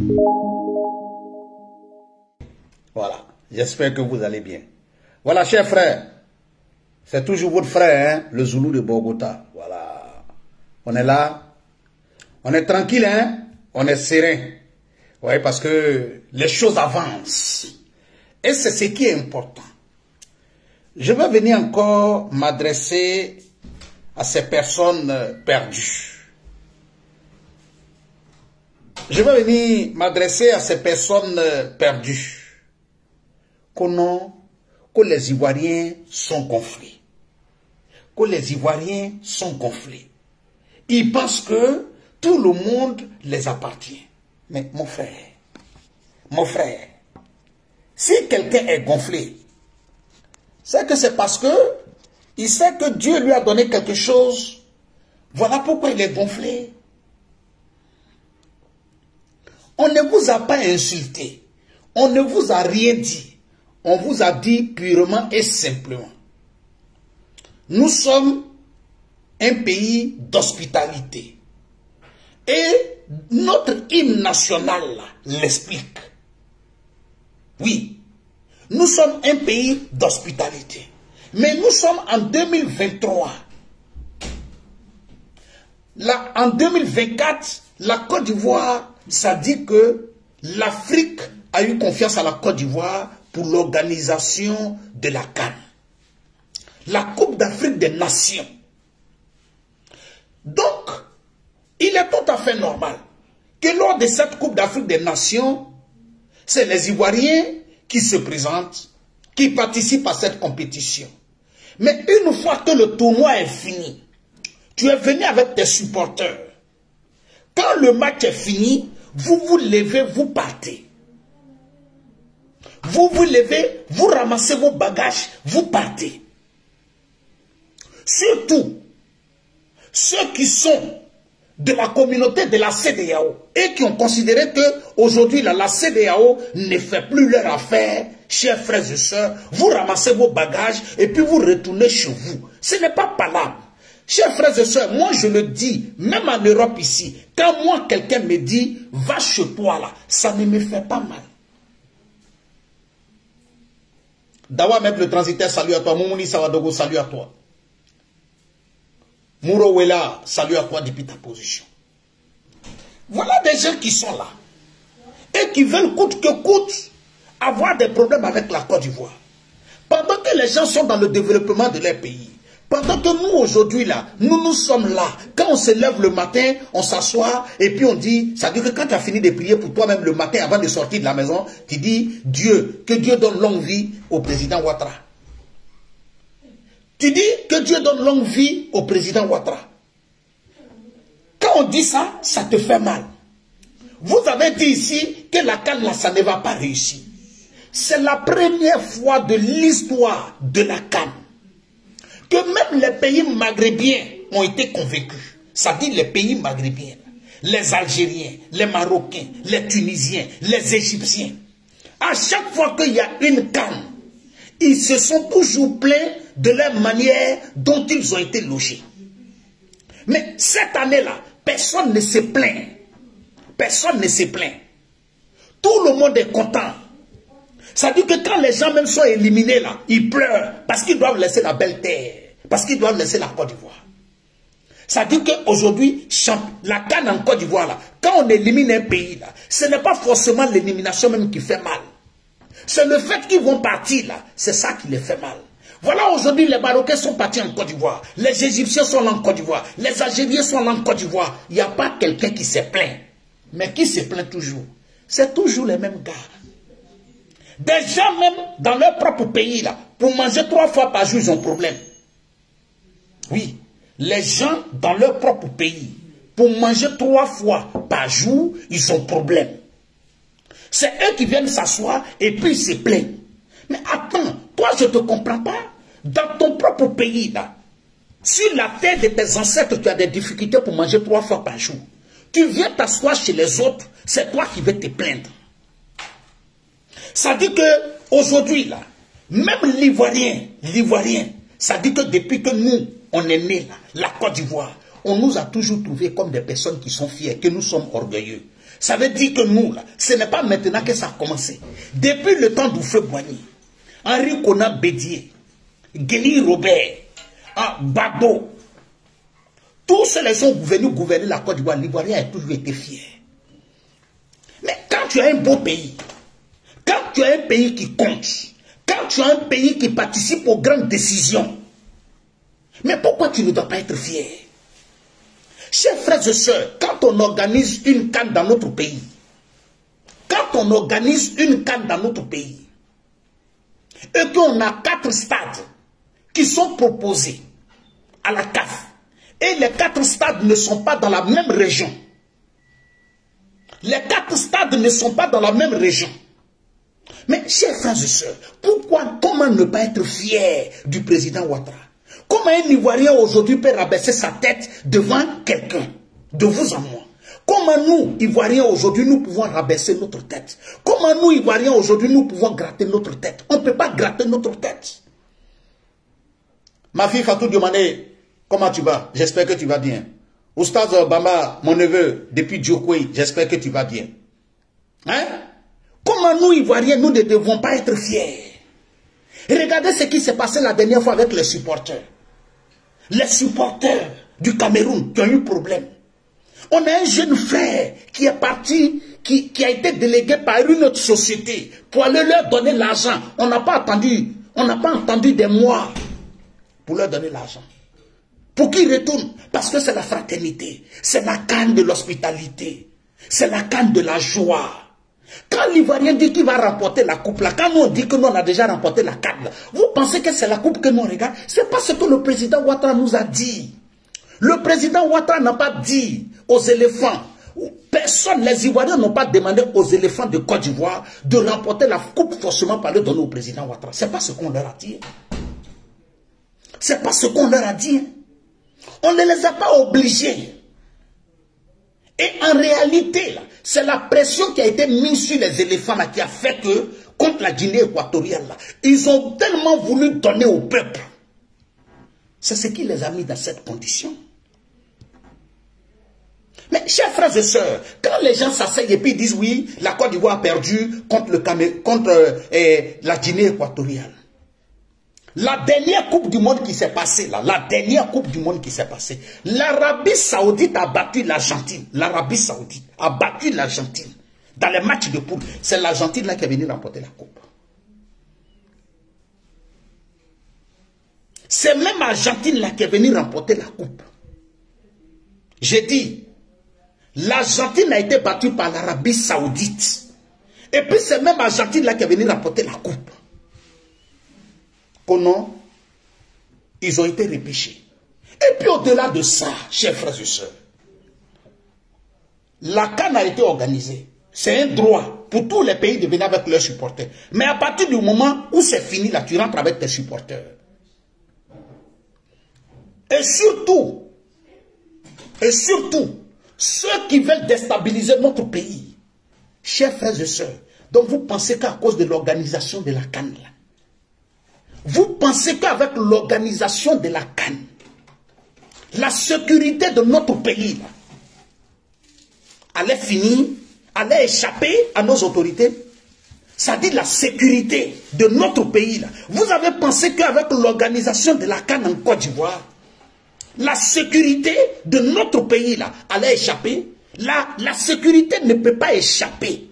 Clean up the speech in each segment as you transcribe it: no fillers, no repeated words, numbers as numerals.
Voilà, j'espère que vous allez bien. Voilà, chers frères, c'est toujours votre frère, hein, le Zoulou de Bogota. Voilà, on est là, on est tranquille, hein, on est serein. Oui, parce que les choses avancent. Et c'est ce qui est important. Je vais venir encore m'adresser à ces personnes perdues. Je vais venir m'adresser à ces personnes perdues. Que les Ivoiriens sont gonflés. Que les Ivoiriens sont gonflés. Ils pensent que tout le monde les appartient. Mais mon frère, si quelqu'un est gonflé, c'est que c'est parce que il sait que Dieu lui a donné quelque chose. Voilà pourquoi il est gonflé. On ne vous a pas insulté. On ne vous a rien dit. On vous a dit purement et simplement. Nous sommes un pays d'hospitalité. Et notre hymne national l'explique. Oui, nous sommes un pays d'hospitalité. Mais nous sommes en 2023. Là, en 2024, la Côte d'Ivoire, ça dit que l'Afrique a eu confiance à la Côte d'Ivoire pour l'organisation de la CAN. La Coupe d'Afrique des Nations. Donc, il est tout à fait normal que lors de cette Coupe d'Afrique des Nations, c'est les Ivoiriens qui se présentent, qui participent à cette compétition. Mais une fois que le tournoi est fini, tu es venu avec tes supporters. Quand le match est fini, vous vous levez, vous partez. Vous vous levez, vous ramassez vos bagages, vous partez. Surtout, ceux qui sont de la communauté de la CEDEAO et qui ont considéré que aujourd'hui la CEDEAO ne fait plus leur affaire, chers frères et sœurs, vous ramassez vos bagages et puis vous retournez chez vous. Ce n'est pas palable. Chers frères et sœurs, moi je le dis, même en Europe ici, quand moi quelqu'un me dit, va chez toi là, ça ne me fait pas mal. Dawa Maître le transitaire, salut à toi. Moumouni Sawadogo, salut à toi. Mouro Wela, salut à toi depuis ta position. Voilà des gens qui sont là et qui veulent coûte que coûte avoir des problèmes avec la Côte d'Ivoire. Pendant que les gens sont dans le développement de leur pays, pendant que nous aujourd'hui là, nous sommes là. Quand on se lève le matin, on s'assoit et puis on dit, ça veut dire que quand tu as fini de prier pour toi-même le matin avant de sortir de la maison, tu dis, Dieu, que Dieu donne longue vie au président Ouattara. Tu dis que Dieu donne longue vie au président Ouattara. Quand on dit ça, ça te fait mal. Vous avez dit ici que la CAN là, ça ne va pas réussir. C'est la première fois de l'histoire de la CAN que même les pays maghrébiens ont été convaincus. Ça dit les pays maghrébiens, les Algériens, les Marocains, les Tunisiens, les Égyptiens. À chaque fois qu'il y a une CAN, ils se sont toujours plaints de la manière dont ils ont été logés. Mais cette année-là, personne ne se plaint. Personne ne se plaint. Tout le monde est content. Ça dit que quand les gens même sont éliminés là, ils pleurent parce qu'ils doivent laisser la belle terre, parce qu'ils doivent laisser la Côte d'Ivoire. Ça dit qu'aujourd'hui, la CAN en Côte d'Ivoire là, quand on élimine un pays là, ce n'est pas forcément l'élimination même qui fait mal. C'est le fait qu'ils vont partir là, c'est ça qui les fait mal. Voilà, aujourd'hui les Marocains sont partis en Côte d'Ivoire, les Égyptiens sont là en Côte d'Ivoire, les Algériens sont là en Côte d'Ivoire. Il n'y a pas quelqu'un qui se plaint. Mais qui se plaint toujours? C'est toujours les mêmes gars. Des gens même dans leur propre pays là, pour manger 3 fois par jour, ils ont problème. Oui, les gens dans leur propre pays, pour manger 3 fois par jour, ils ont problème. C'est eux qui viennent s'asseoir et puis ils se plaignent. Mais attends, toi je ne te comprends pas. Dans ton propre pays là, sur la terre de tes ancêtres, tu as des difficultés pour manger 3 fois par jour. Tu viens t'asseoir chez les autres, c'est toi qui vas te plaindre. Ça dit que aujourd'hui là, même l'Ivoirien, ça dit que depuis que nous, on est nés là, la Côte d'Ivoire, on nous a toujours trouvés comme des personnes qui sont fières, que nous sommes orgueilleux. Ça veut dire que nous, là, ce n'est pas maintenant que ça a commencé. Depuis le temps d'Houphouët-Boigny, Henri Konan Bédié, Guény Robert, Bado, tous ceux-là sont venus gouverner la Côte d'Ivoire. L'Ivoirien a toujours été fier. Mais quand tu as un beau pays, quand tu as un pays qui compte, quand tu as un pays qui participe aux grandes décisions, mais pourquoi tu ne dois pas être fier? Chers frères et sœurs, quand on organise une CAN dans notre pays, quand on organise une CAN dans notre pays, et qu'on a 4 stades qui sont proposés à la CAF, et les 4 stades ne sont pas dans la même région. Les 4 stades ne sont pas dans la même région. Mais, chers frères et sœurs, comment ne pas être fier du président Ouattara? Comment un Ivoirien aujourd'hui peut rabaisser sa tête devant quelqu'un, de vous à moi? Comment nous, Ivoiriens, aujourd'hui, nous pouvons rabaisser notre tête? Comment nous, Ivoiriens, aujourd'hui, nous pouvons gratter notre tête? On ne peut pas gratter notre tête. Ma fille Fatou Diomane, comment tu vas? J'espère que tu vas bien. Oustaz Bamba, mon neveu, depuis Djokwe, j'espère que tu vas bien. Hein? Comment nous, Ivoiriens, nous ne devons pas être fiers? Regardez ce qui s'est passé la dernière fois avec les supporters. Les supporters du Cameroun qui ont eu problème. On a un jeune frère qui est parti, qui a été délégué par une autre société pour aller leur donner l'argent. On n'a pas entendu des mois pour leur donner l'argent. Pour qu'ils retournent. Parce que c'est la fraternité. C'est la canne de l'hospitalité. C'est la canne de la joie. Quand l'Ivoirien dit qu'il va remporter la coupe là, quand nous on dit que nous on a déjà remporté la canne là, vous pensez que c'est la coupe que nous on regarde? C'est pas ce que le président Ouattara nous a dit. Le président Ouattara n'a pas dit aux éléphants. Personne, les Ivoiriens n'ont pas demandé aux éléphants de Côte d'Ivoire de remporter la coupe forcément par le donner au président Ouattara. C'est pas ce qu'on leur a dit. C'est pas ce qu'on leur a dit. On ne les a pas obligés. Et en réalité, c'est la pression qui a été mise sur les éléphants là, qui a fait que, contre la Guinée équatoriale, là, ils ont tellement voulu donner au peuple. C'est ce qui les a mis dans cette condition. Mais, chers frères et sœurs, quand les gens s'asseyent et puis disent oui, la Côte d'Ivoire a perdu contre la Guinée équatoriale. La dernière coupe du monde qui s'est passée, là, la dernière coupe du monde qui s'est passée, l'Arabie Saoudite a battu l'Argentine. L'Arabie Saoudite a battu l'Argentine. Dans les matchs de poule, c'est l'Argentine là qui est venue remporter la coupe. C'est même l'Argentine là qui est venue remporter la coupe. J'ai dit, l'Argentine a été battue par l'Arabie Saoudite. Et puis c'est même l'Argentine là qui est venue remporter la coupe. Comment ils ont été repêchés. Et puis au-delà de ça, chers frères et sœurs, la CAN a été organisée. C'est un droit pour tous les pays de venir avec leurs supporters. Mais à partir du moment où c'est fini, là, tu rentres avec tes supporters. Et surtout, ceux qui veulent déstabiliser notre pays, chers frères et sœurs, donc vous pensez qu'à cause de l'organisation de la CAN, là, vous pensez qu'avec l'organisation de la CAN, la sécurité de notre pays là, allait finir, allait échapper à nos autorités? Ça dit la sécurité de notre pays là. Vous avez pensé qu'avec l'organisation de la CAN en Côte d'Ivoire, la sécurité de notre pays là allait échapper? La sécurité ne peut pas échapper.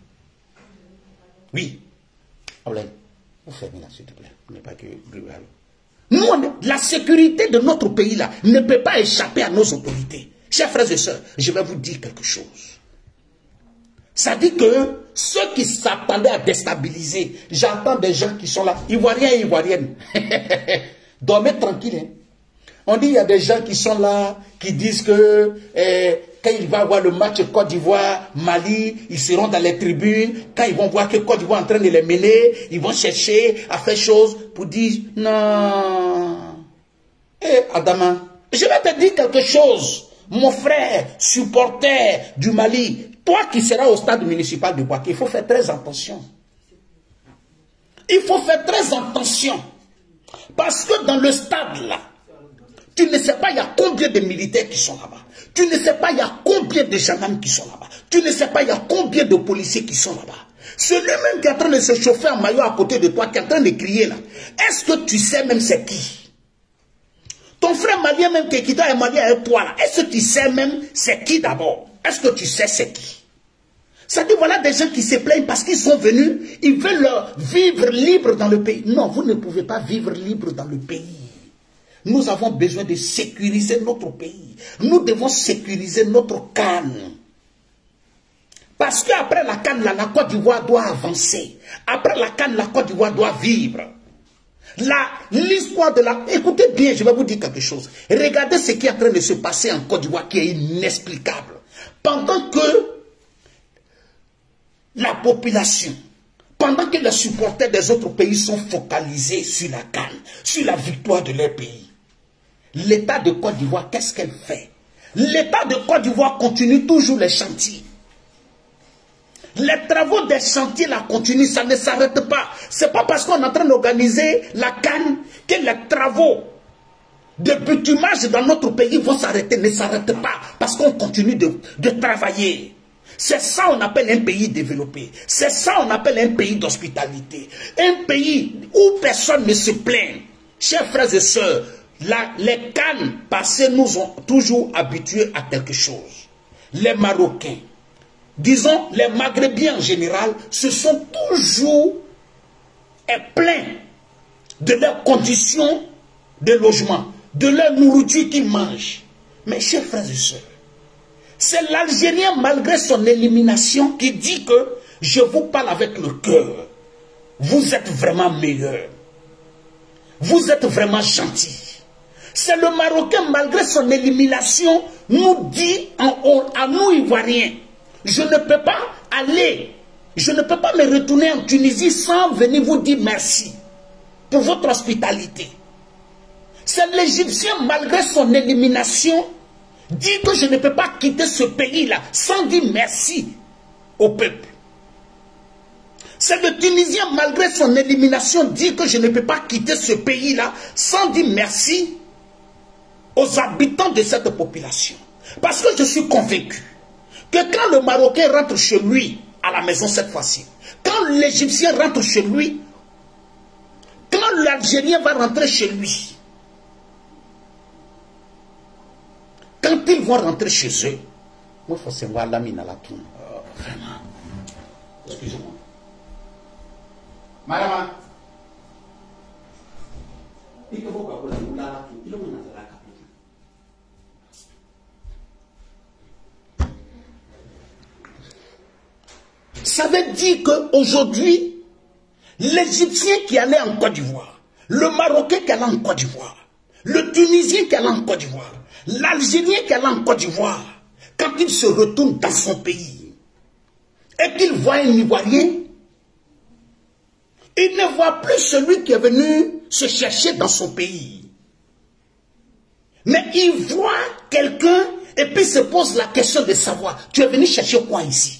Oui. Vous fermez là, s'il te plaît. Pas que... Nous, la sécurité de notre pays là ne peut pas échapper à nos autorités. Chers frères et sœurs, je vais vous dire quelque chose. Ça dit que ceux qui s'attendaient à déstabiliser, j'entends des gens qui sont là, Ivoiriens et Ivoiriennes, dormez tranquille. Hein. On dit il y a des gens qui sont là, qui disent que quand il va avoir le match Côte d'Ivoire, Mali, ils seront dans les tribunes. Quand ils vont voir que Côte d'Ivoire est en train de les mener, ils vont chercher à faire chose pour dire non. Adama, je vais te dire quelque chose. Mon frère, supporter du Mali, toi qui seras au stade municipal de Bouaké, il faut faire très attention. Il faut faire très attention. Parce que dans le stade là, tu ne sais pas il y a combien de militaires qui sont là-bas. Tu ne sais pas, il y a combien de gendarmes qui sont là-bas. Tu ne sais pas, il y a combien de policiers qui sont là-bas. Celui-même qui est en train de se chauffer en maillot à côté de toi, qui est en train de crier là. Est-ce que tu sais même c'est qui? Ton frère malien même qui est malien avec toi là. Est-ce que tu sais même c'est qui d'abord? Est-ce que tu sais c'est qui? Ça dit voilà des gens qui se plaignent parce qu'ils sont venus, ils veulent vivre libre dans le pays. Non, vous ne pouvez pas vivre libre dans le pays. Nous avons besoin de sécuriser notre pays. Nous devons sécuriser notre canne. Parce qu'après la canne, la Côte d'Ivoire doit avancer. Après la canne, la Côte d'Ivoire doit vivre. L'histoire de la... Écoutez bien, je vais vous dire quelque chose. Regardez ce qui est en train de se passer en Côte d'Ivoire qui est inexplicable. Pendant que la population, pendant que les supporters des autres pays sont focalisés sur la canne, sur la victoire de leur pays, l'État de Côte d'Ivoire, qu'est-ce qu'elle fait? L'État de Côte d'Ivoire continue toujours les chantiers. Les travaux des chantiers là continuent, ça ne s'arrête pas. C'est pas parce qu'on est en train d'organiser la canne que les travaux de bitumage dans notre pays vont s'arrêter, ne s'arrêtent pas, parce qu'on continue de travailler. C'est ça qu'on appelle un pays développé. C'est ça qu'on appelle un pays d'hospitalité. Un pays où personne ne se plaint. Chers frères et sœurs, les cannes passées nous ont toujours habitués à quelque chose. Les Marocains, disons les Maghrébiens en général, se sont toujours plaints de leurs conditions de logement, de leur nourriture qu'ils mangent. Mais chers frères et sœurs, c'est l'Algérien malgré son élimination qui dit que je vous parle avec le cœur. Vous êtes vraiment meilleurs. Vous êtes vraiment gentils. C'est le Marocain malgré son élimination nous dit à nous Ivoiriens, je ne peux pas aller, je ne peux pas me retourner en Tunisie sans venir vous dire merci pour votre hospitalité. C'est l'Égyptien malgré son élimination dit que je ne peux pas quitter ce pays-là sans dire merci au peuple. C'est le Tunisien malgré son élimination dit que je ne peux pas quitter ce pays-là sans dire merci aux habitants de cette population. Parce que je suis convaincu que quand le Marocain rentre chez lui à la maison cette fois-ci, quand l'Égyptien rentre chez lui, quand l'Algérien va rentrer chez lui, quand ils vont rentrer chez eux, moi, il faut se voir la mine à la tour. Vraiment. Excusez-moi. Madame. Ça veut dire qu'aujourd'hui, l'Égyptien qui allait en Côte d'Ivoire, le Marocain qui allait en Côte d'Ivoire, le Tunisien qui allait en Côte d'Ivoire, l'Algérien qui allait en Côte d'Ivoire, quand il se retourne dans son pays et qu'il voit un Ivoirien, il ne voit plus celui qui est venu se chercher dans son pays. Mais il voit quelqu'un et puis se pose la question de savoir, tu es venu chercher quoi ici?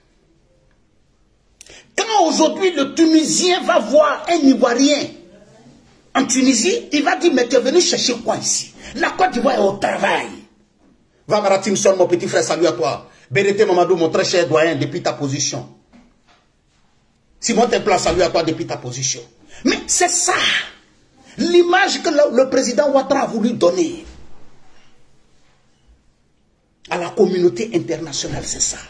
Quand aujourd'hui le Tunisien va voir un Ivoirien en Tunisie, il va dire, mais tu es venu chercher quoi ici? La Côte d'Ivoire est au travail. Va Maratimson, mon petit frère, salut à toi. Bérété Mamadou, mon très cher doyen, depuis ta position. Simon Templa, salut à toi depuis ta position. Mais c'est ça, l'image que le président Ouattara a voulu donner à la communauté internationale, c'est ça.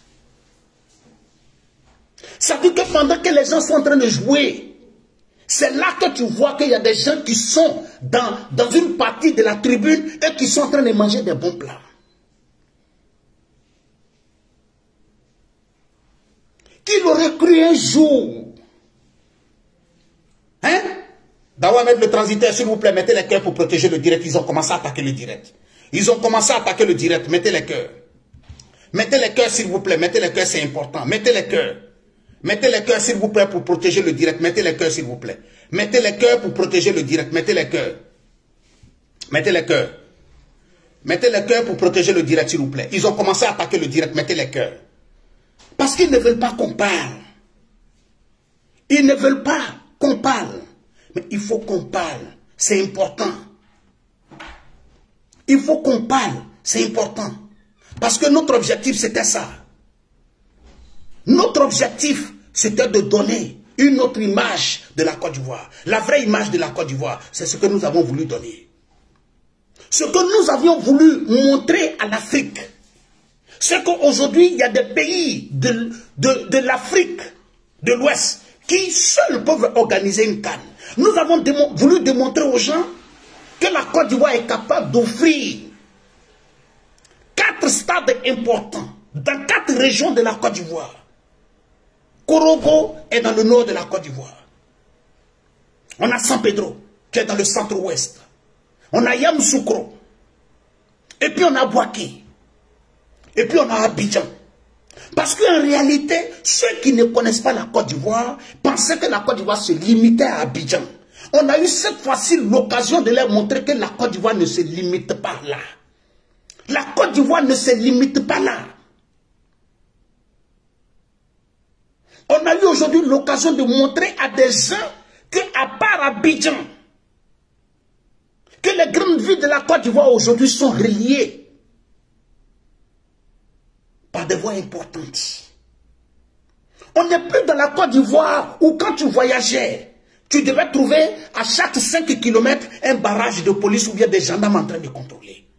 Ça veut dire que pendant que les gens sont en train de jouer, c'est là que tu vois qu'il y a des gens qui sont dans une partie de la tribune et qui sont en train de manger des bons plats. Qui l'aurait cru un jour? Hein? Dawa mettre le transitaire, s'il vous plaît, mettez les cœurs pour protéger le direct. Ils ont commencé à attaquer le direct. Ils ont commencé à attaquer le direct. Mettez les cœurs. Mettez les cœurs, s'il vous plaît. Mettez les cœurs, c'est important. Mettez les cœurs. Mettez les cœurs, s'il vous plaît, pour protéger le direct. Mettez les cœurs, s'il vous plaît. Mettez les cœurs pour protéger le direct. Mettez les cœurs. Mettez les cœurs. Mettez les cœurs pour protéger le direct, s'il vous plaît. Ils ont commencé à attaquer le direct. Mettez les cœurs. Parce qu'ils ne veulent pas qu'on parle. Ils ne veulent pas qu'on parle. Mais il faut qu'on parle. C'est important. Il faut qu'on parle. C'est important. Parce que notre objectif, c'était ça. Notre objectif, c'était de donner une autre image de la Côte d'Ivoire. La vraie image de la Côte d'Ivoire, c'est ce que nous avons voulu donner. Ce que nous avions voulu montrer à l'Afrique, c'est qu'aujourd'hui, il y a des pays de l'Afrique de l'Ouest qui seuls peuvent organiser une CAN. Nous avons voulu démontrer aux gens que la Côte d'Ivoire est capable d'offrir 4 stades importants dans 4 régions de la Côte d'Ivoire. Korogo est dans le nord de la Côte d'Ivoire. On a San Pedro, qui est dans le centre-ouest. On a Yamoussoukro. Et puis on a Bouaké. Et puis on a Abidjan. Parce qu'en réalité, ceux qui ne connaissent pas la Côte d'Ivoire pensaient que la Côte d'Ivoire se limitait à Abidjan. On a eu cette fois-ci l'occasion de leur montrer que la Côte d'Ivoire ne se limite pas là. La Côte d'Ivoire ne se limite pas là. On a eu aujourd'hui l'occasion de montrer à des gens qu'à part Abidjan, que les grandes villes de la Côte d'Ivoire aujourd'hui sont reliées par des voies importantes. On n'est plus dans la Côte d'Ivoire où quand tu voyageais, tu devais trouver à chaque 5 km un barrage de police ou bien des gendarmes en train de contrôler.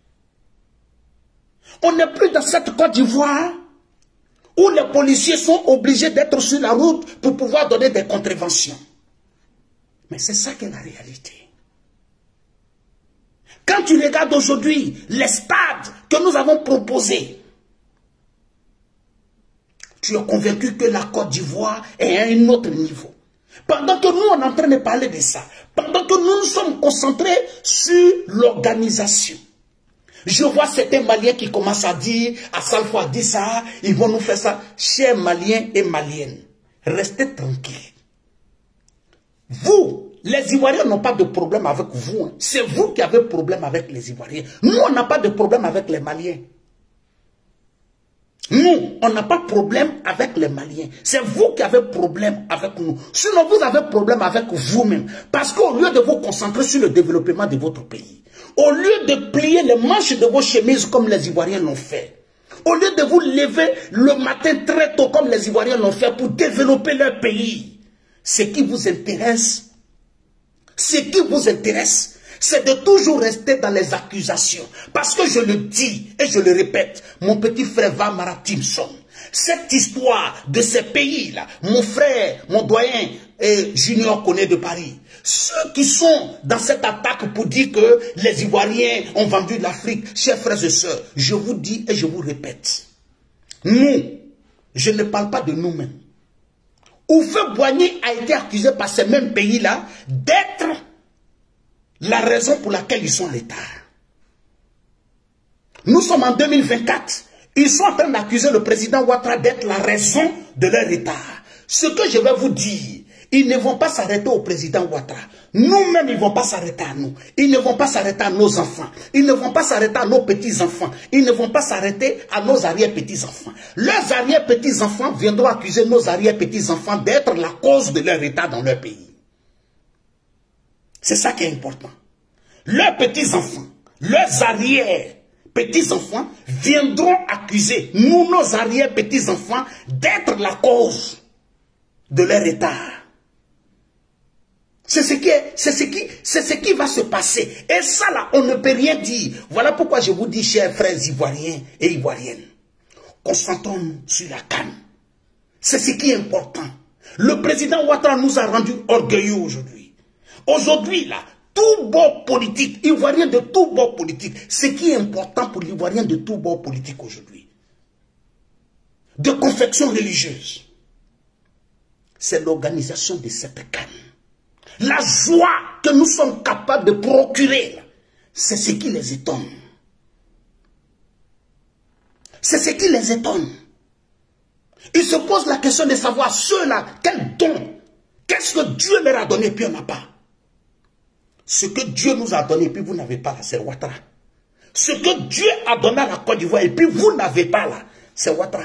On n'est plus dans cette Côte d'Ivoire où les policiers sont obligés d'être sur la route pour pouvoir donner des contraventions. Mais c'est ça qu'est la réalité. Quand tu regardes aujourd'hui les stades que nous avons proposés, tu es convaincu que la Côte d'Ivoire est à un autre niveau. Pendant que nous, on est en train de parler de ça, pendant que nous nous sommes concentrés sur l'organisation, je vois certains Maliens qui commencent à dire, à Salfo a dit ça, ils vont nous faire ça. Chers Maliens et Maliennes, restez tranquilles. Vous, les Ivoiriens n'ont pas de problème avec vous. Hein. C'est vous qui avez problème avec les Ivoiriens. Nous, on n'a pas de problème avec les Maliens. Nous, on n'a pas de problème avec les Maliens. C'est vous qui avez problème avec nous. Sinon, vous avez problème avec vous-même. Parce qu'au lieu de vous concentrer sur le développement de votre pays, au lieu de plier les manches de vos chemises comme les Ivoiriens l'ont fait, au lieu de vous lever le matin très tôt comme les Ivoiriens l'ont fait pour développer leur pays, ce qui vous intéresse, c'est de toujours rester dans les accusations. Parce que je le dis et je le répète, mon petit frère Vamara Timson, cette histoire de ces pays-là, mon frère, mon doyen Junior Koné de Paris, ceux qui sont dans cette attaque pour dire que les Ivoiriens ont vendu l'Afrique, chers frères et sœurs, je vous dis et je vous répète, nous, je ne parle pas de nous-mêmes. Houphouët-Boigny a été accusé par ces mêmes pays-là d'être la raison pour laquelle ils sont en l'état. Nous sommes en 2024. Ils sont en train d'accuser le président Ouattara d'être la raison de leur état. Ce que je vais vous dire, ils ne vont pas s'arrêter au président Ouattara. Nous-mêmes, ils ne vont pas s'arrêter à nous. Ils ne vont pas s'arrêter à nos enfants. Ils ne vont pas s'arrêter à nos petits-enfants. Ils ne vont pas s'arrêter à nos arrière-petits-enfants. Leurs arrière-petits-enfants viendront accuser nos arrière-petits-enfants d'être la cause de leur état dans leur pays. C'est ça qui est important. Leurs petits-enfants, leurs arrière-petits-enfants viendront accuser nous, nos arrière-petits-enfants, d'être la cause de leur état. C'est ce qui va se passer. Et ça là, on ne peut rien dire. Voilà pourquoi je vous dis, chers frères ivoiriens et ivoiriennes, concentrons-nous sur la CAN. C'est ce qui est important. Le président Ouattara nous a rendus orgueilleux aujourd'hui. Aujourd'hui là, tout bord politique, ivoirien de tout bord politique, ce qui est important pour l'ivoirien de tout bord politique aujourd'hui, de confection religieuse, c'est l'organisation de cette CAN. La joie que nous sommes capables de procurer, c'est ce qui les étonne. C'est ce qui les étonne. Ils se posent la question de savoir ceux-là, quel don, qu'est-ce que Dieu leur a donné, puis on n'a pas. Ce que Dieu nous a donné, puis vous n'avez pas là, c'est Ouattara. Ce que Dieu a donné à la Côte d'Ivoire, et puis vous n'avez pas là, c'est Ouattara.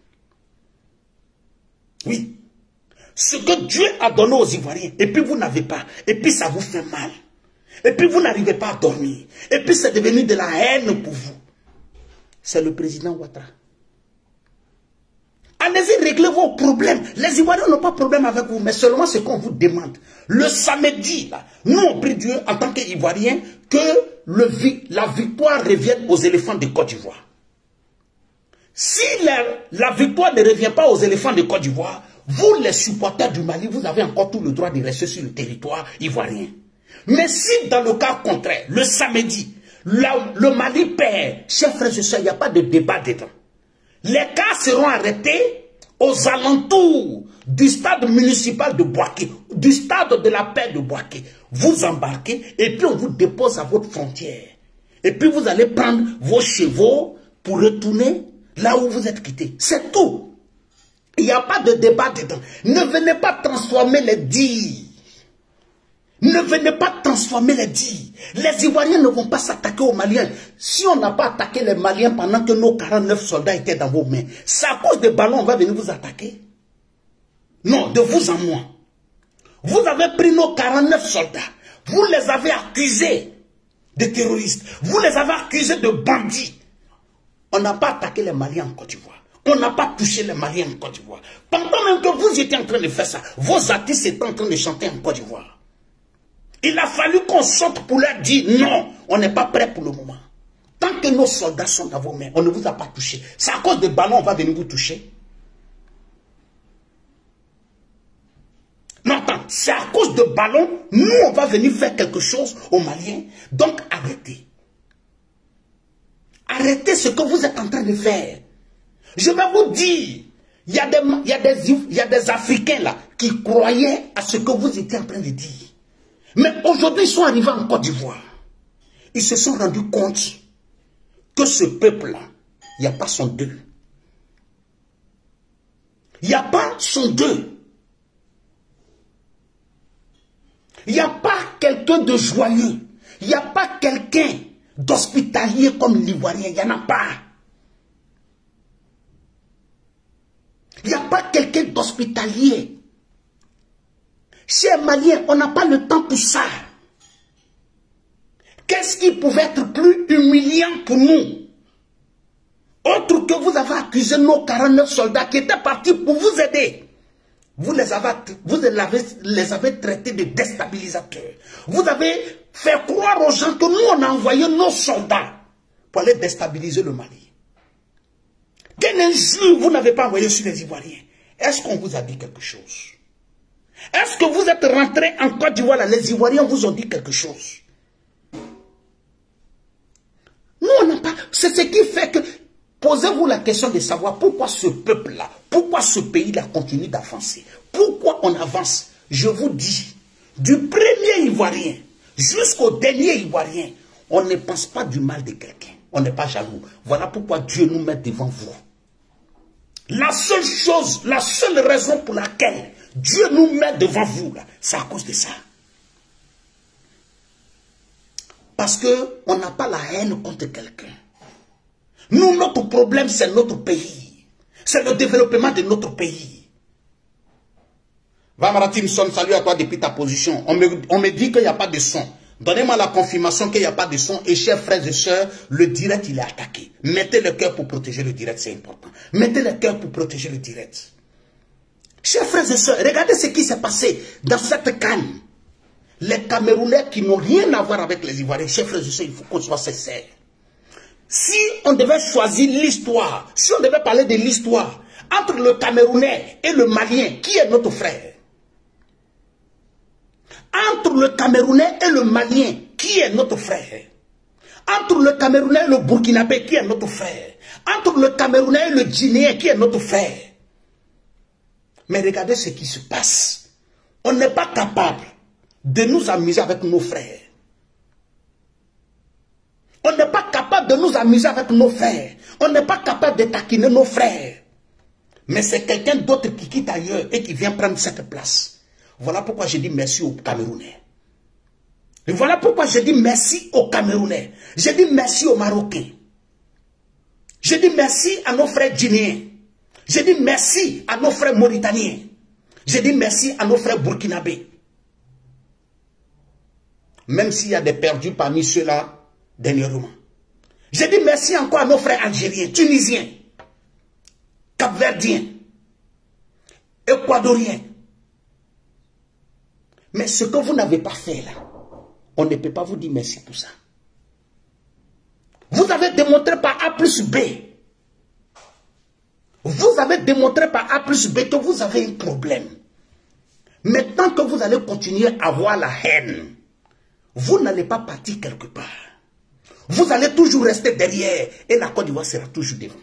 Oui. Ce que Dieu a donné aux Ivoiriens, et puis vous n'avez pas, et puis ça vous fait mal. Et puis vous n'arrivez pas à dormir. Et puis c'est devenu de la haine pour vous. c'est le président Ouattara. Allez-y, réglez vos problèmes. Les Ivoiriens n'ont pas de problème avec vous, mais seulement ce qu'on vous demande. Le samedi, là, nous on prie Dieu en tant qu'Ivoiriens que la victoire revienne aux éléphants de Côte d'Ivoire. Si la victoire ne revient pas aux éléphants de Côte d'Ivoire, vous les supporters du Mali, vous avez encore tout le droit de rester sur le territoire ivoirien. Mais si dans le cas contraire, le samedi, le Mali perd, chers frères et sœurs, il n'y a pas de débat dedans. Les cas seront arrêtés aux alentours du stade municipal de Bouaké, du stade de la paix de Bouaké. Vous embarquez et puis on vous dépose à votre frontière. Et puis vous allez prendre vos chevaux pour retourner là où vous êtes quittés. C'est tout. Il n'y a pas de débat dedans. Ne venez pas transformer les dires. Ne venez pas transformer les dires. Les Ivoiriens ne vont pas s'attaquer aux Maliens. Si on n'a pas attaqué les Maliens pendant que nos 49 soldats étaient dans vos mains, c'est à cause des ballons on va venir vous attaquer. Non, de vous en moi. Vous avez pris nos 49 soldats. Vous les avez accusés de terroristes. Vous les avez accusés de bandits. On n'a pas attaqué les Maliens en Côte d'Ivoire. On n'a pas touché les Maliens en Côte d'Ivoire. Pendant même que vous étiez en train de faire ça, vos artistes étaient en train de chanter en Côte d'Ivoire. Il a fallu qu'on sorte pour leur dire non, on n'est pas prêt pour le moment. Tant que nos soldats sont dans vos mains, on ne vous a pas touché. C'est à cause des ballons on va venir vous toucher. Non, attends, c'est à cause de ballons, nous on va venir faire quelque chose aux Maliens. Donc arrêtez. Arrêtez ce que vous êtes en train de faire. Je vais vous dire, il y a des Africains là qui croyaient à ce que vous étiez en train de dire. Mais aujourd'hui, ils sont arrivés en Côte d'Ivoire. Ils se sont rendus compte que ce peuple-là, il n'y a pas son deux. Il n'y a pas son deux. Il n'y a pas quelqu'un de joyeux. Il n'y a pas quelqu'un d'hospitalier comme l'Ivoirien. Il n'y en a pas. Il n'y a pas quelqu'un d'hospitalier. Chers Maliens, on n'a pas le temps pour ça. Qu'est-ce qui pouvait être plus humiliant pour nous? Autre que vous avez accusé nos 49 soldats qui étaient partis pour vous aider. Vous les avez traités de déstabilisateurs. Vous avez fait croire aux gens que nous, on a envoyé nos soldats pour aller déstabiliser le Mali. Quelle injure vous n'avez pas envoyé sur les Ivoiriens? Est-ce qu'on vous a dit quelque chose? Est-ce que vous êtes rentrés en Côte d'Ivoire là, les Ivoiriens vous ont dit quelque chose? Nous, on n'a pas... C'est ce qui fait que... Posez-vous la question de savoir pourquoi ce peuple-là, pourquoi ce pays-là continue d'avancer. Pourquoi on avance? Je vous dis, du premier Ivoirien jusqu'au dernier Ivoirien, on ne pense pas du mal de quelqu'un. On n'est pas jaloux. Voilà pourquoi Dieu nous met devant vous. La seule chose, la seule raison pour laquelle Dieu nous met devant vous, c'est à cause de ça. Parce qu'on n'a pas la haine contre quelqu'un. Nous, notre problème, c'est notre pays. C'est le développement de notre pays. Vamara Timson, salut à toi depuis ta position. On me dit qu'il n'y a pas de son. Donnez-moi la confirmation qu'il n'y a pas de son. Et chers frères et sœurs, le direct, il est attaqué. Mettez le cœur pour protéger le direct, c'est important. Mettez le cœur pour protéger le direct. Chers frères et sœurs, regardez ce qui s'est passé dans cette canne. Les Camerounais qui n'ont rien à voir avec les Ivoiriens. Chers frères et sœurs, il faut qu'on soit sincère. Si on devait choisir l'histoire, si on devait parler de l'histoire, entre le Camerounais et le Malien, qui est notre frère? Entre le Camerounais et le Malien, qui est notre frère? Entre le Camerounais et le Burkinabé, qui est notre frère? Entre le Camerounais et le Guinéen, qui est notre frère? Mais regardez ce qui se passe. On n'est pas capable de nous amuser avec nos frères. On n'est pas capable de nous amuser avec nos frères. On n'est pas capable de taquiner nos frères. Mais c'est quelqu'un d'autre qui quitte ailleurs et qui vient prendre cette place. Voilà pourquoi je dis merci aux Camerounais. Et voilà pourquoi je dis merci aux Camerounais. Je dis merci aux Marocains. Je dis merci à nos frères guinéens. Je dis merci à nos frères mauritaniens. Je dis merci à nos frères burkinabés. Même s'il y a des perdus parmi ceux-là, dernièrement. Je dis merci encore à nos frères algériens, tunisiens, capverdiens, équadoriens. Mais ce que vous n'avez pas fait là, on ne peut pas vous dire merci pour ça. Vous avez démontré par A plus B. Vous avez démontré par A plus B que vous avez un problème. Mais tant que vous allez continuer à avoir la haine, vous n'allez pas partir quelque part. Vous allez toujours rester derrière et la Côte d'Ivoire sera toujours devant.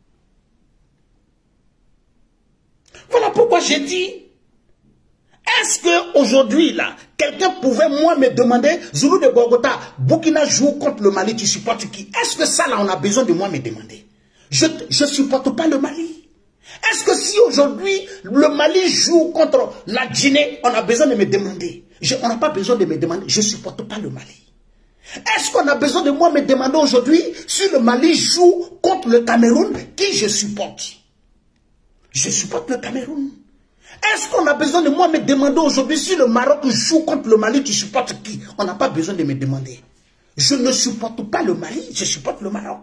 Voilà pourquoi j'ai dit, est-ce qu'aujourd'hui, là, quelqu'un pouvait, moi, me demander, Zulu de Bogota, Burkina joue contre le Mali, tu supportes qui? Est-ce que ça, là, on a besoin de moi me demander? Je ne supporte pas le Mali. Est-ce que si aujourd'hui, le Mali joue contre la Guinée, on a besoin de me demander? On n'a pas besoin de me demander, je ne supporte pas le Mali. Est-ce qu'on a besoin de moi me demander aujourd'hui si le Mali joue contre le Cameroun, qui je supporte? Je supporte le Cameroun. Est-ce qu'on a besoin de moi me demander aujourd'hui si le Maroc joue contre le Mali, tu supportes qui? On n'a pas besoin de me demander. Je ne supporte pas le Mali, je supporte le Maroc.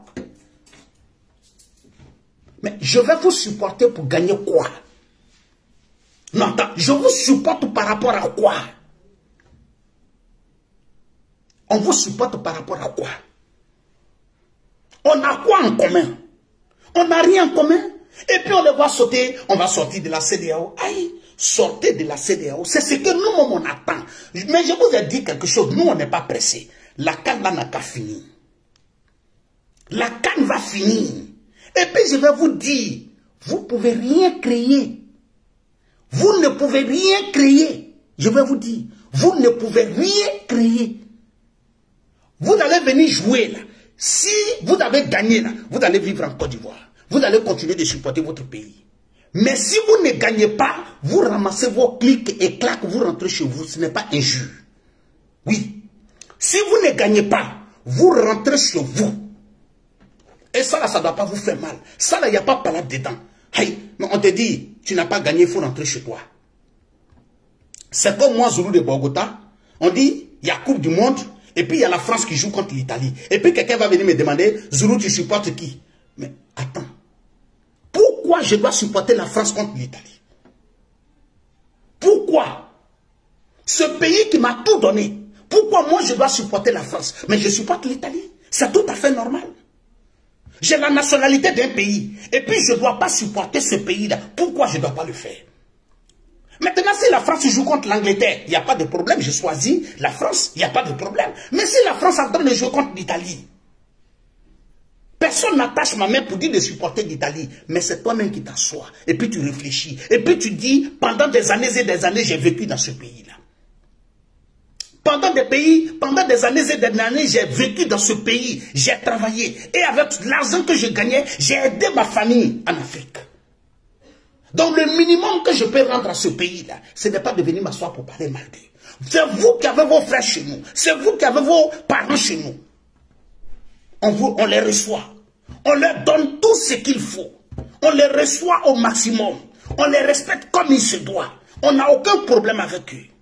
Mais je vais vous supporter pour gagner quoi? Non, attends, je vous supporte par rapport à quoi? On vous supporte par rapport à quoi? On a quoi en commun? On n'a rien en commun. Et puis on les voit sauter, on va sortir de la CEDEAO. Aïe, sortez de la CEDEAO. C'est ce que nous, on attend. Mais je vous ai dit quelque chose, nous, on n'est pas pressés. La CAN là n'a qu'à finir. La CAN va finir. Et puis je vais vous dire, vous ne pouvez rien créer. Vous ne pouvez rien créer. Je vais vous dire, vous ne pouvez rien créer. Vous allez venir jouer là. Si vous avez gagné là, vous allez vivre en Côte d'Ivoire. Vous allez continuer de supporter votre pays. Mais si vous ne gagnez pas, vous ramassez vos clics et claques, vous rentrez chez vous. Ce n'est pas injure. Oui. Si vous ne gagnez pas, vous rentrez chez vous. Et ça là, ça ne doit pas vous faire mal. Ça là, il n'y a pas de palade dedans. Hey, mais on te dit, tu n'as pas gagné, il faut rentrer chez toi. C'est comme moi, Zulu de Bogota. On dit, il y a Coupe du Monde. Et puis il y a la France qui joue contre l'Italie. Et puis quelqu'un va venir me demander, Zulu, tu supportes qui? Mais attends. Pourquoi je dois supporter la France contre l'Italie? Pourquoi? Ce pays qui m'a tout donné. Pourquoi moi je dois supporter la France? Mais je supporte l'Italie. C'est tout à fait normal. J'ai la nationalité d'un pays. Et puis je ne dois pas supporter ce pays-là. Pourquoi je ne dois pas le faire? Maintenant, si la France joue contre l'Angleterre, il n'y a pas de problème. Je choisis la France, il n'y a pas de problème. Mais si la France est en train de jouer contre l'Italie, personne n'attache ma main pour dire de supporter l'Italie. Mais c'est toi-même qui t'assois. Et puis tu réfléchis. Et puis tu dis, pendant des années et des années, j'ai vécu dans ce pays-là. Pendant des années et des années, j'ai vécu dans ce pays. J'ai travaillé. Et avec l'argent que je gagnais, j'ai aidé ma famille en Afrique. Donc le minimum que je peux rendre à ce pays-là, ce n'est pas de venir m'asseoir pour parler mal d'eux. C'est vous qui avez vos frères chez nous. C'est vous qui avez vos parents chez nous. On les reçoit. On leur donne tout ce qu'il faut. On les reçoit au maximum. On les respecte comme il se doit. On n'a aucun problème avec eux.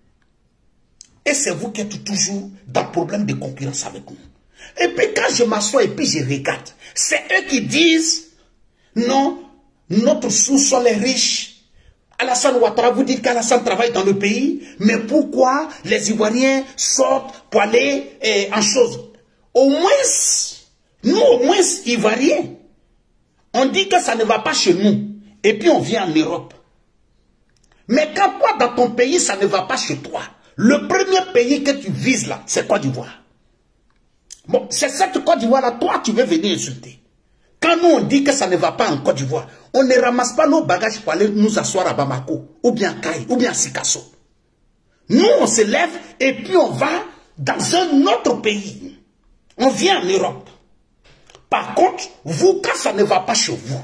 Et c'est vous qui êtes toujours dans le problème de concurrence avec nous. Et puis quand je m'assois et puis je regarde, c'est eux qui disent, non, notre sous-sol est riche. Alassane Ouattara, vous dites qu'Alassane travaille dans le pays, mais pourquoi les Ivoiriens sortent pour aller en chose? Au moins, nous au moins Ivoiriens, on dit que ça ne va pas chez nous, et puis on vient en Europe. Mais quand toi dans ton pays, ça ne va pas chez toi, le premier pays que tu vises là, c'est Côte d'Ivoire. Bon, c'est cette Côte d'Ivoire là, toi tu veux venir insulter. Quand nous on dit que ça ne va pas en Côte d'Ivoire, on ne ramasse pas nos bagages pour aller nous asseoir à Bamako, ou bien à Kaï, ou bien à Sikasso. Nous on se lève et puis on va dans un autre pays. On vient en Europe. Par contre, vous, quand ça ne va pas chez vous,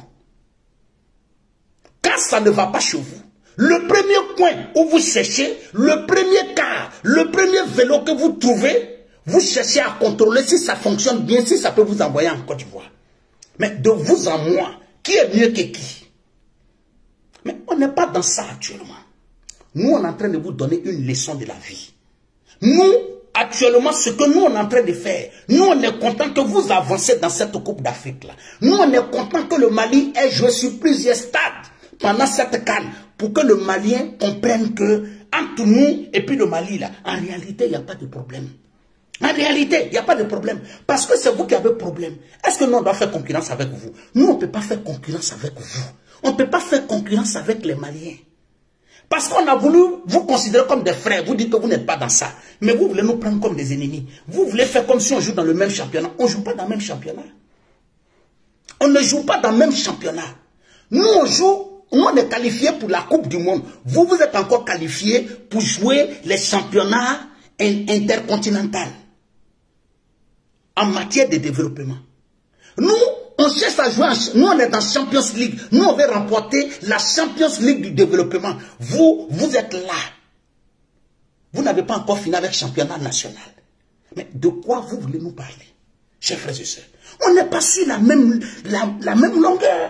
quand ça ne va pas chez vous, le premier coin où vous cherchez, le premier car, le premier vélo que vous trouvez, vous cherchez à contrôler si ça fonctionne bien, si ça peut vous envoyer en Côte d'Ivoire. Mais de vous en moi, qui est mieux que qui? Mais on n'est pas dans ça actuellement. Nous, on est en train de vous donner une leçon de la vie. Nous, actuellement, ce que nous, on est en train de faire, nous, on est content que vous avancez dans cette Coupe d'Afrique-là. Nous, on est content que le Mali ait joué sur plusieurs stades pendant cette CAN pour que le Malien comprenne que entre nous et puis le Mali, là, en réalité, il n'y a pas de problème. En réalité, il n'y a pas de problème. Parce que c'est vous qui avez problème. Est-ce que nous, on doit faire concurrence avec vous? Nous, on ne peut pas faire concurrence avec vous. On ne peut pas faire concurrence avec les Maliens. Parce qu'on a voulu vous considérer comme des frères. Vous dites que vous n'êtes pas dans ça. Mais vous voulez nous prendre comme des ennemis. Vous voulez faire comme si on joue dans le même championnat. On ne joue pas dans le même championnat. On ne joue pas dans le même championnat. Nous, on joue... Nous, on est qualifiés pour la Coupe du Monde. Vous, vous êtes encore qualifiés pour jouer les championnats intercontinentaux en matière de développement. Nous, on cherche à jouer, nous, on est dans Champions League. Nous, on veut remporter la Champions League du développement. Vous, vous êtes là. Vous n'avez pas encore fini avec le championnat national. Mais de quoi vous voulez nous parler, chers frères et sœurs? On n'est pas sur la même longueur.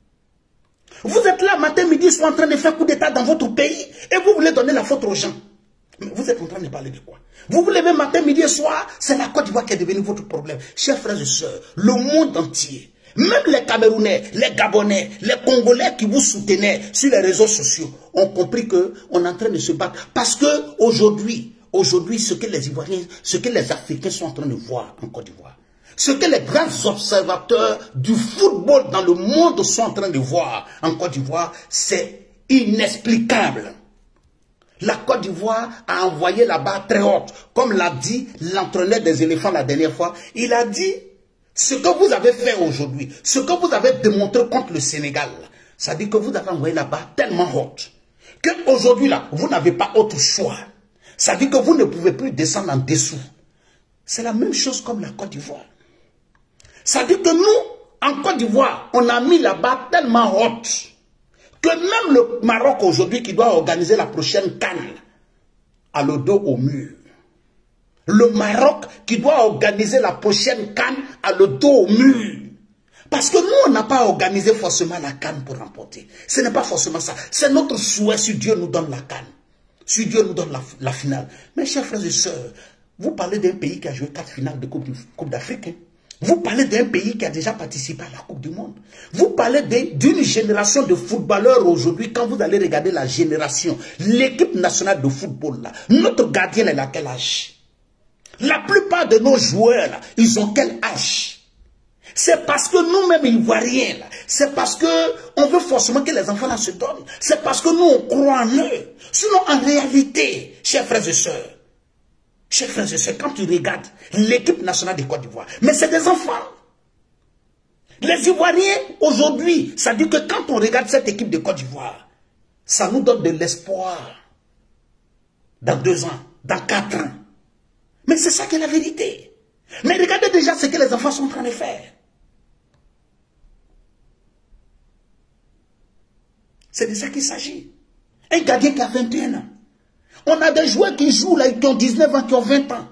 Vous êtes là, matin, midi, soir, en train de faire coup d'état dans votre pays et vous voulez donner la faute aux gens. Mais vous êtes en train de parler de quoi? Vous vous levez matin, midi et soir, c'est la Côte d'Ivoire qui est devenue votre problème. Chers frères et sœurs, le monde entier, même les Camerounais, les Gabonais, les Congolais qui vous soutenaient sur les réseaux sociaux ont compris qu'on est en train de se battre. Parce que aujourd'hui, ce que les Ivoiriens, ce que les Africains sont en train de voir en Côte d'Ivoire, ce que les grands observateurs du football dans le monde sont en train de voir en Côte d'Ivoire, c'est inexplicable. La Côte d'Ivoire a envoyé la barre très haute. Comme l'a dit l'entraîneur des éléphants la dernière fois, il a dit, ce que vous avez fait aujourd'hui, ce que vous avez démontré contre le Sénégal, ça dit que vous avez envoyé la barre tellement haute, qu'aujourd'hui là, vous n'avez pas autre choix. Ça dit que vous ne pouvez plus descendre en dessous. C'est la même chose comme la Côte d'Ivoire. Ça dit que nous, en Côte d'Ivoire, on a mis la barre tellement haute que même le Maroc aujourd'hui qui doit organiser la prochaine CAN a le dos au mur. Le Maroc qui doit organiser la prochaine CAN a le dos au mur. Parce que nous, on n'a pas organisé forcément la CAN pour remporter. Ce n'est pas forcément ça. C'est notre souhait si Dieu nous donne la CAN. Si Dieu nous donne la finale. Mes chers frères et sœurs, vous parlez d'un pays qui a joué 4 finales de Coupe d'Afrique. Hein? Vous parlez d'un pays qui a déjà participé à la Coupe du Monde. Vous parlez d'une génération de footballeurs aujourd'hui. Quand vous allez regarder la génération, l'équipe nationale de football, là, notre gardien est à quel âge? La plupart de nos joueurs, là, ils ont quel âge? C'est parce que nous-mêmes, Ivoiriens, c'est parce qu'on veut forcément que les enfants là se donnent. C'est parce que nous, on croit en eux. Sinon, en réalité, chers frères et sœurs, quand tu regardes l'équipe nationale de Côte d'Ivoire, mais c'est des enfants. Les Ivoiriens, aujourd'hui, ça dit que quand on regarde cette équipe de Côte d'Ivoire, ça nous donne de l'espoir. Dans 2 ans, dans 4 ans. Mais c'est ça qui est la vérité. Mais regardez déjà ce que les enfants sont en train de faire. C'est de ça qu'il s'agit. Un gardien qui a 21 ans. On a des joueurs qui jouent là, qui ont 19 ans, qui ont 20 ans.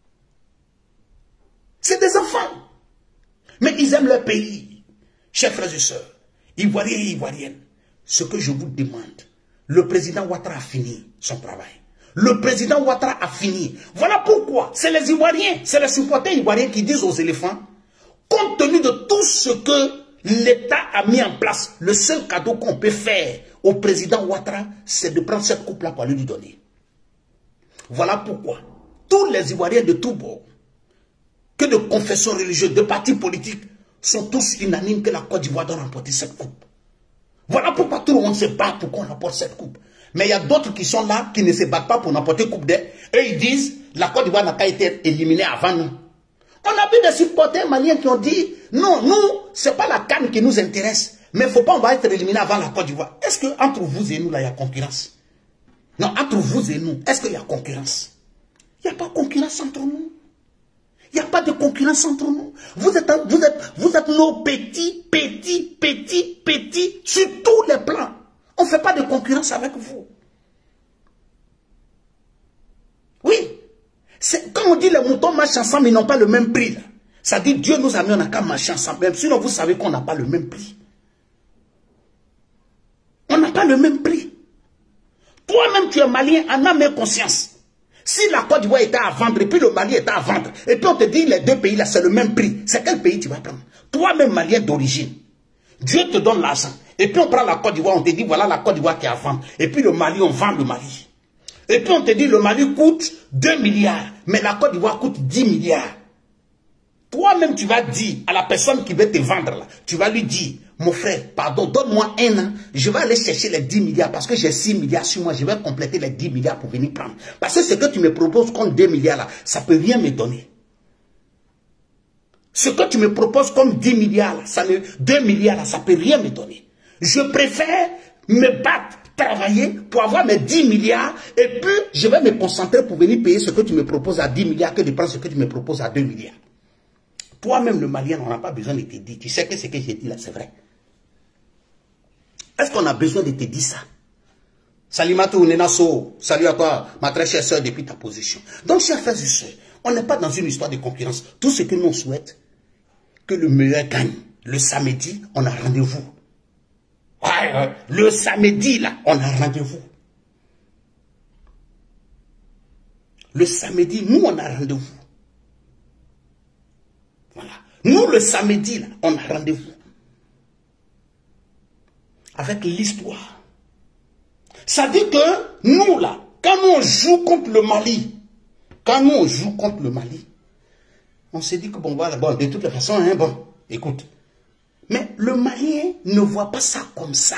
C'est des enfants. Mais ils aiment leur pays. Chers frères et sœurs, Ivoiriens et Ivoiriennes, ce que je vous demande, le président Ouattara a fini son travail. Le président Ouattara a fini. Voilà pourquoi c'est les Ivoiriens, c'est les supporters ivoiriens qui disent aux éléphants, compte tenu de tout ce que l'État a mis en place, le seul cadeau qu'on peut faire au président Ouattara, c'est de prendre cette coupe-là pour lui donner. Voilà pourquoi tous les Ivoiriens de tous bords, que de confessions religieuses, de partis politiques, sont tous unanimes que la Côte d'Ivoire doit remporter cette coupe. Voilà pourquoi tout le monde se bat pour qu'on remporte cette coupe. Mais il y a d'autres qui sont là, qui ne se battent pas pour remporter la coupe d'air. Et ils disent, la Côte d'Ivoire n'a pas été éliminée avant nous. On a vu des supporters maliens qui ont dit, non, nous, ce n'est pas la CAN qui nous intéresse. Mais il ne faut pas, on va être éliminé avant la Côte d'Ivoire. Est-ce qu'entre vous et nous, là, il y a concurrence? Non, entre vous et nous, est-ce qu'il y a concurrence? Il n'y a pas de concurrence entre nous. Il n'y a pas de concurrence entre nous. Vous êtes nos petits, sur tous les plans. On ne fait pas de concurrence avec vous. Oui. Quand on dit les moutons marchent ensemble, ils n'ont pas le même prix. Là. Ça dit Dieu nous a mis, on n'a qu'à marcher ensemble. Même sinon, vous savez qu'on n'a pas le même prix. On n'a pas le même prix. Toi-même, tu es malien en âme et conscience. Si la Côte d'Ivoire était à vendre et puis le Mali était à vendre, et puis on te dit les deux pays là c'est le même prix, c'est quel pays tu vas prendre? Toi-même Malien d'origine, Dieu te donne l'argent. Et puis on prend la Côte d'Ivoire, on te dit voilà la Côte d'Ivoire qui est à vendre. Et puis le Mali, on vend le Mali. Et puis on te dit le Mali coûte 2 milliards, mais la Côte d'Ivoire coûte 10 milliards. Toi-même tu vas dire à la personne qui veut te vendre là, tu vas lui dire, mon frère, pardon, donne-moi 1 an, je vais aller chercher les 10 milliards parce que j'ai 6 milliards sur moi, je vais compléter les 10 milliards pour venir prendre. Parce que ce que tu me proposes comme 2 milliards là, ça ne peut rien me donner. Ce que tu me proposes comme 10 milliards là, 2 milliards là, ça ne peut rien me donner. Je préfère me battre, travailler pour avoir mes 10 milliards et puis je vais me concentrer pour venir payer ce que tu me proposes à 10 milliards que de prendre ce que tu me proposes à 2 milliards. Toi-même, le Malien, on n'a pas besoin de te dire. Tu sais que ce que j'ai dit là, c'est vrai. Est-ce qu'on a besoin de te dire ça? Salimatou Nenaso, salut à toi, ma très chère soeur, depuis ta position. Donc, chers frères et sœurs, on n'est pas dans une histoire de concurrence. Tout ce que nous souhaitons, que le meilleur gagne. Le samedi, on a rendez-vous. Ouais, le samedi, là, on a rendez-vous. Le samedi, nous, on a rendez-vous. Voilà. Nous, le samedi, là, on a rendez-vous. Avec l'histoire. Ça dit que nous, là, quand nous on joue contre le Mali, on s'est dit que bon, voilà, bon, de toute façon, hein, bon, écoute. Mais le Malien ne voit pas ça comme ça.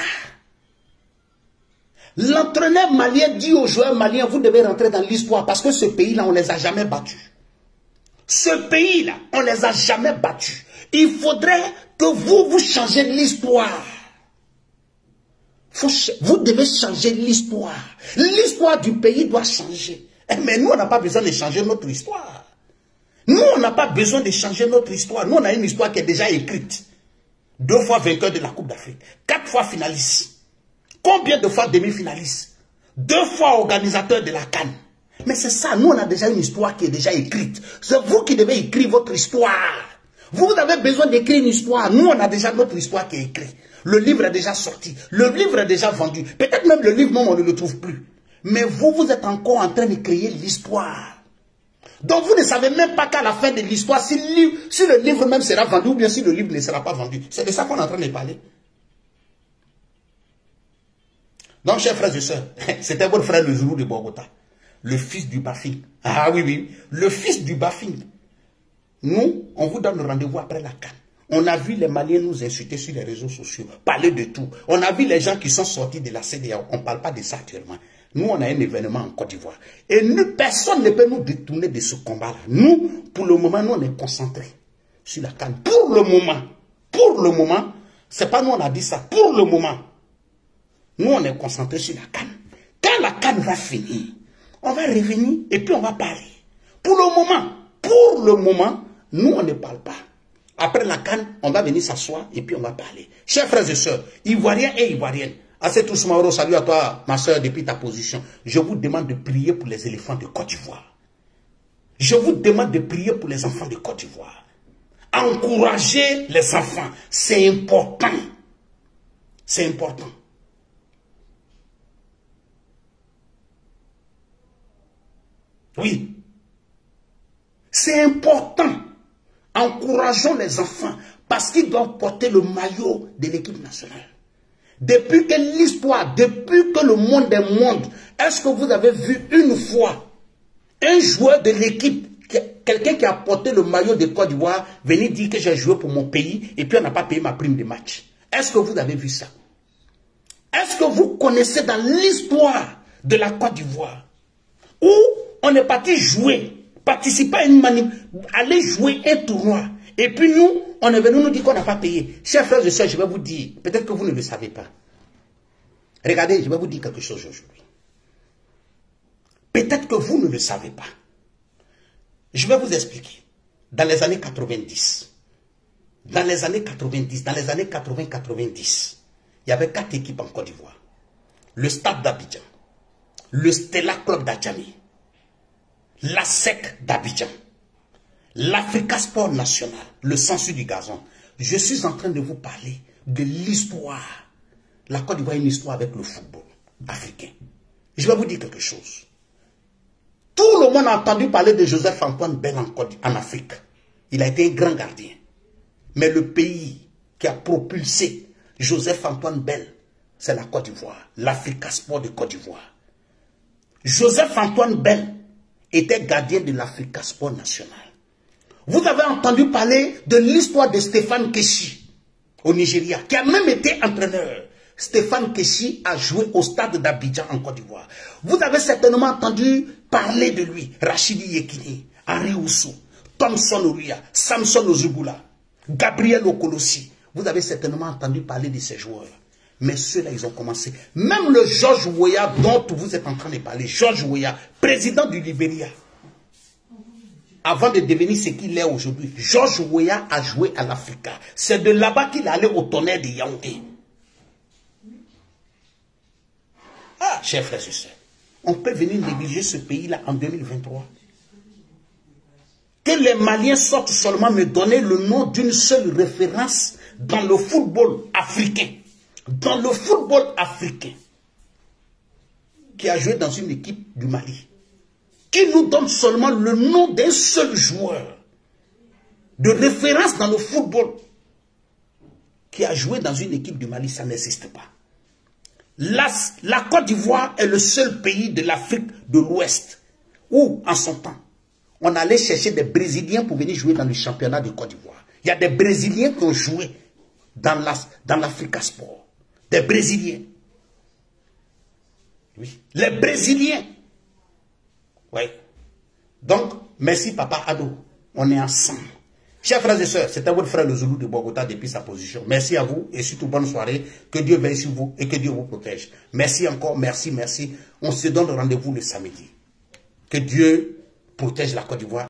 L'entraîneur malien dit aux joueurs maliens, vous devez rentrer dans l'histoire parce que ce pays-là, on ne les a jamais battus. Ce pays-là, on ne les a jamais battus. Il faudrait que vous changez l'histoire. Vous devez changer l'histoire. L'histoire du pays doit changer. Mais nous, on n'a pas besoin de changer notre histoire. Nous, on n'a pas besoin de changer notre histoire. Nous, on a une histoire qui est déjà écrite. 2 fois vainqueur de la Coupe d'Afrique. 4 fois finaliste. Combien de fois demi-finaliste? 2 fois organisateur de la CAN. Mais c'est ça, nous on a déjà une histoire qui est déjà écrite. C'est vous qui devez écrire votre histoire. Vous avez besoin d'écrire une histoire. Nous on a déjà notre histoire qui est écrite. Le livre est déjà sorti. Le livre est déjà vendu. Peut-être même le livre, même on ne le trouve plus. Mais vous, vous êtes encore en train de créer l'histoire. Donc vous ne savez même pas qu'à la fin de l'histoire, si le livre même sera vendu ou bien si le livre ne sera pas vendu. C'est de ça qu'on est en train de parler. Donc, chers frères et sœurs, c'était votre frère le Zoulou de Bogota, le fils du Bafing. Ah oui, oui, le fils du Bafing. Nous, on vous donne rendez-vous après la CAN. On a vu les Maliens nous insulter sur les réseaux sociaux, parler de tout. On a vu les gens qui sont sortis de la CEDEAO. On ne parle pas de ça actuellement. Nous, on a un événement en Côte d'Ivoire. Et nous, personne ne peut nous détourner de ce combat-là. Nous, pour le moment, nous, on est concentrés sur la CAN. Pour le moment, c'est pas nous, on a dit ça. Pour le moment. Nous, on est concentrés sur la CAN. Quand la CAN va finir, on va revenir et puis on va parler. Pour le moment, nous, on ne parle pas. Après la CAN, on va venir s'asseoir et puis on va parler. Chers frères et sœurs, Ivoiriens et Ivoiriennes, Assez tous Mauro, salut à toi, ma soeur, depuis ta position. Je vous demande de prier pour les éléphants de Côte d'Ivoire. Je vous demande de prier pour les enfants de Côte d'Ivoire. Encouragez les enfants, c'est important. C'est important. Oui. C'est important. Encourageons les enfants parce qu'ils doivent porter le maillot de l'équipe nationale. Depuis que l'histoire, depuis que le monde est monde, est-ce que vous avez vu une fois un joueur de l'équipe, quelqu'un qui a porté le maillot de Côte d'Ivoire, venir dire que j'ai joué pour mon pays et puis on n'a pas payé ma prime de match? Est-ce que vous avez vu ça? Est-ce que vous connaissez dans l'histoire de la Côte d'Ivoire où on est parti jouer, participer à une manip, aller jouer un tournoi et puis nous, on est venu nous dire qu'on n'a pas payé? Chers frères et sœurs, je vais vous dire, peut-être que vous ne le savez pas. Regardez, je vais vous dire quelque chose aujourd'hui. Peut-être que vous ne le savez pas. Je vais vous expliquer. Dans les années 90, dans les années 80-90, il y avait 4 équipes en Côte d'Ivoire. Le Stade d'Abidjan, le Stella Club d'Adjamé, la SEC d'Abidjan, l'Africa Sport National, le Sensu du Gazon. Je suis en train de vous parler de l'histoire. La Côte d'Ivoire a une histoire avec le football africain. Je vais vous dire quelque chose. Tout le monde a entendu parler de Joseph-Antoine Bell en Afrique. Il a été un grand gardien. Mais le pays qui a propulsé Joseph-Antoine Bell, c'est la Côte d'Ivoire, l'Africa Sport de Côte d'Ivoire. Joseph-Antoine Bell était gardien de l'Africa Sport national. Vous avez entendu parler de l'histoire de Stéphane Keshi au Nigeria, qui a même été entraîneur. Stéphane Keshi a joué au stade d'Abidjan en Côte d'Ivoire. Vous avez certainement entendu parler de lui. Rachidi Yekini, Henri Oussou, Thomson Oruya, Samson Ozubula, Gabriel Okolossi. Vous avez certainement entendu parler de ces joueurs. Mais ceux-là, ils ont commencé. Même le George Weah dont vous êtes en train de parler, George Weah, président du Libéria, avant de devenir ce qu'il est aujourd'hui, George Weah a joué à l'Africa. C'est de là-bas qu'il allait au Tonnerre de Yaoundé. Ah, chers frères et sœurs, on peut venir négliger ce pays-là en 2023. Que les Maliens sortent seulement me donner le nom d'une seule référence dans le football africain. Dans le football africain. Qui a joué dans une équipe du Mali. Qui nous donne seulement le nom d'un seul joueur. De référence dans le football. Qui a joué dans une équipe du Mali, ça n'existe pas. La Côte d'Ivoire est le seul pays de l'Afrique de l'Ouest où, en son temps, on allait chercher des Brésiliens pour venir jouer dans le championnat de Côte d'Ivoire. Il y a des Brésiliens qui ont joué dans l'Africa Sport. Des Brésiliens. Oui. Les Brésiliens. Oui. Donc, merci Papa Ado. On est ensemble. Chers frères et sœurs, c'était votre frère le Zoulou de Bogota depuis sa position. Merci à vous et surtout bonne soirée. Que Dieu veille sur vous et que Dieu vous protège. Merci encore, merci, merci. On se donne rendez-vous le samedi. Que Dieu protège la Côte d'Ivoire.